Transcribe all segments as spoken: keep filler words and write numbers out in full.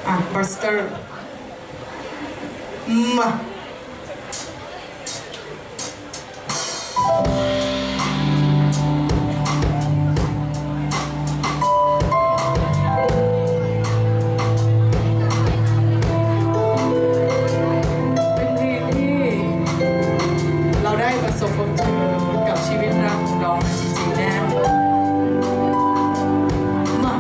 อ่ะบัสเตอร์มาเป็นเพลงที่เราได้ประสบพบเจอกับชีวิตรักของเราจริงๆแล้วมา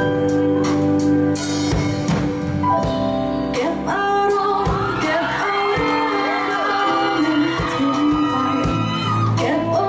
เก็บอารมณ์เก็บอารมณ์นั้นทิ้งไปเก็บเอา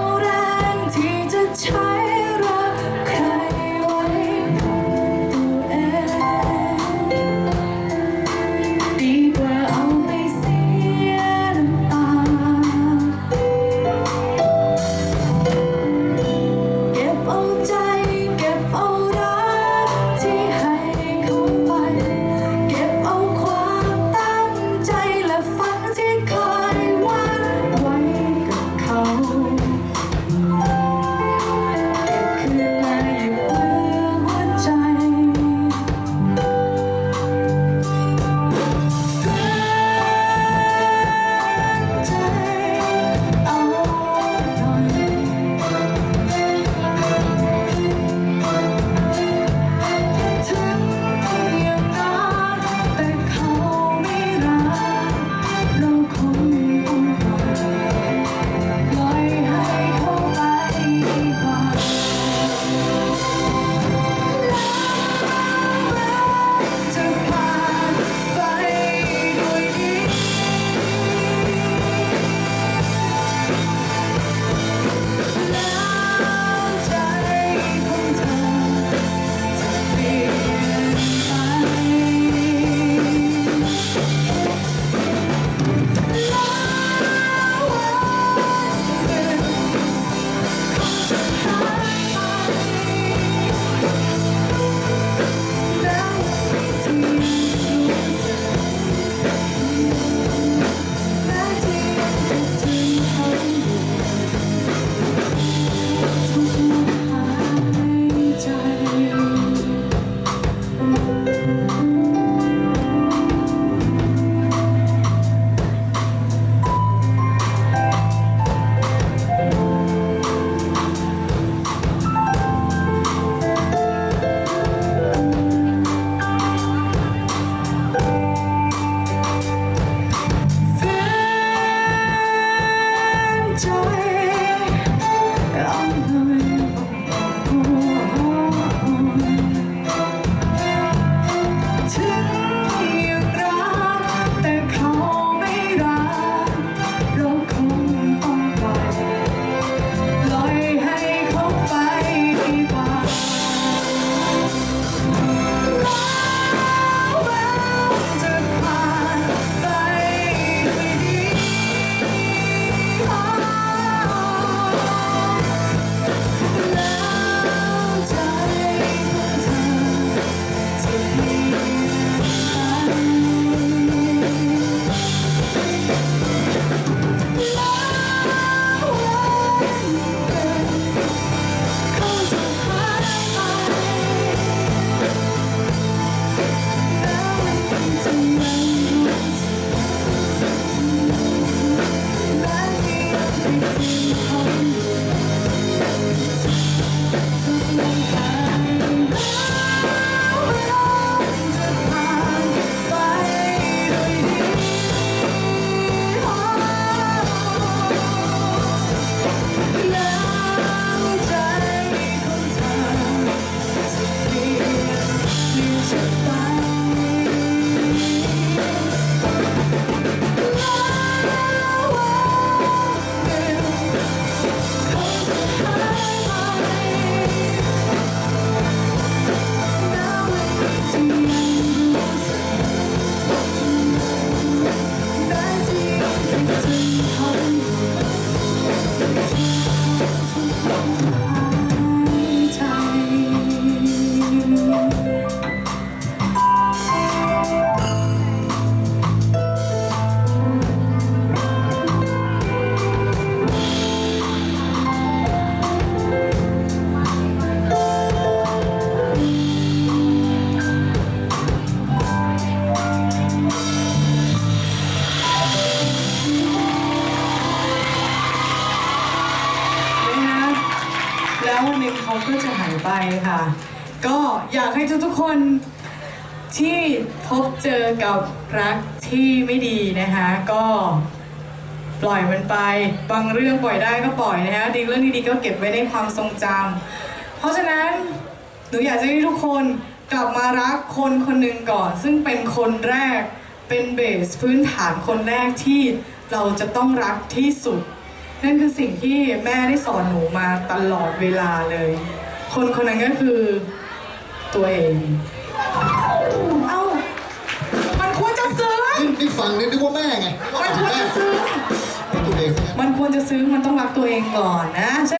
ค่ะ ก็อยากให้ทุกๆคนที่พบเจอกับรักที่ไม่ดีนะคะก็ปล่อยมันไปบางเรื่องปล่อยได้ก็ปล่อยนะคะดีเรื่องดีๆก็เก็บไว้ในความทรงจำเพราะฉะนั้นหนูอยากจะให้ทุกคนกลับมารักคนคนหนึ่งก่อน ซึ่งเป็นคนแรกเป็นเบสพื้นฐานคนแรกที่เราจะต้องรักที่สุดนั่นคือสิ่งที่แม่ได้สอนหนูมาตลอดเวลาเลย คนคนนั้นก็คือตัวเอง เอ้า มันควรจะซึ้งนี่นี่ฟังนี่นึกว่าแม่ไงมันควรจะซึ้งตัวเองซะงั้นมันควรจะซึ้ง มันต้องรักตัวเองก่อนนะ